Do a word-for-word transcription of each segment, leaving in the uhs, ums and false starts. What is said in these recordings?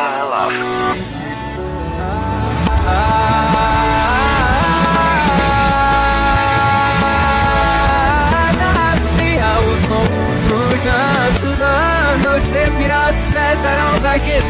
my love. Ser piratas letarão daqui.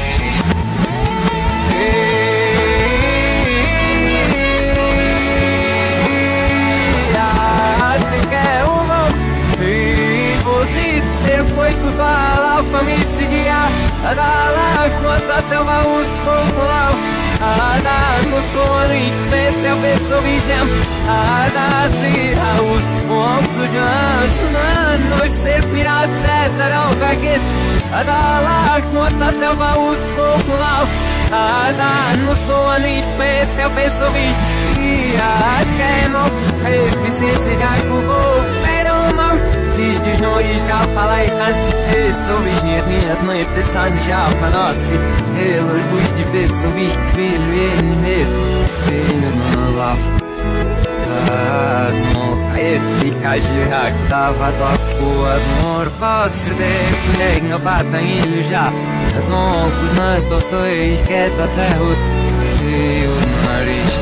E você ser feito da família, a da quanta selva os popular, a da no sono e pense a pessoa visão, a da se a os monstros já não ser piratas letarão daqui. A da quanta selva os popular, a da no sono e pense a pessoa visão, e a queima eficiência já cubou. Diz no escapa e canta sou bisneto, neto, neto, de san já para nós eles bus de pessoa, filho e neto, filho não lava ah, não, ética já que tava da rua amor, posso de colega não bata em já não, não, tô, tô, e que tá certo se o nariz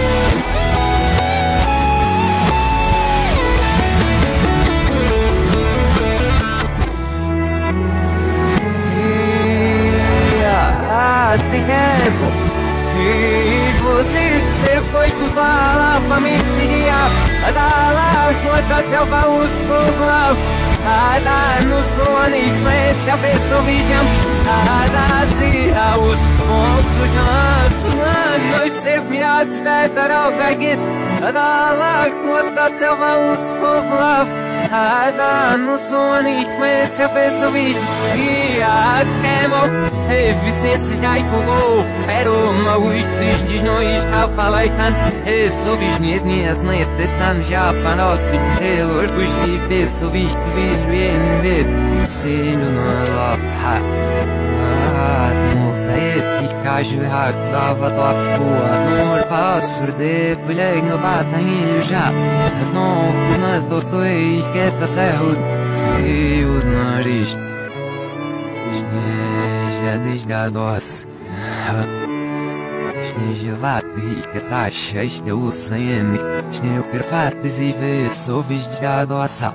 tempo e você ser feito da família, a da quanta selva os povos, a da no sono e frente a pessoa visão, a da se a os monstros já nós ser piratas letarão daqui, a da quanta selva os povos. A da no sono e frente a pessoa visão, e a queima eficiência já empurrou, pero uma uitzis diz não escapa lá e canta. Eu sou bisneto, neto, neto, de san já para nós, eles bus de pessoa, filho e neto, filho não lava. Ah, nunca ética já que lava da rua, não passo de bulhão, não bata em já, não por nada tô e que tá certo, se o nariz. Desgados Snejevati Katasha Sneusaini Sneuperfatis e Vesovis desgadosa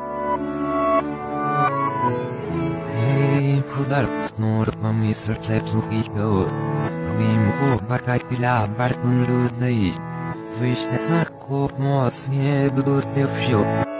E Pudar Nur Pamis Perception Kiko Limbo Bakakila Bartun Ludai Vista Sarko Mos Nebdo Teu Show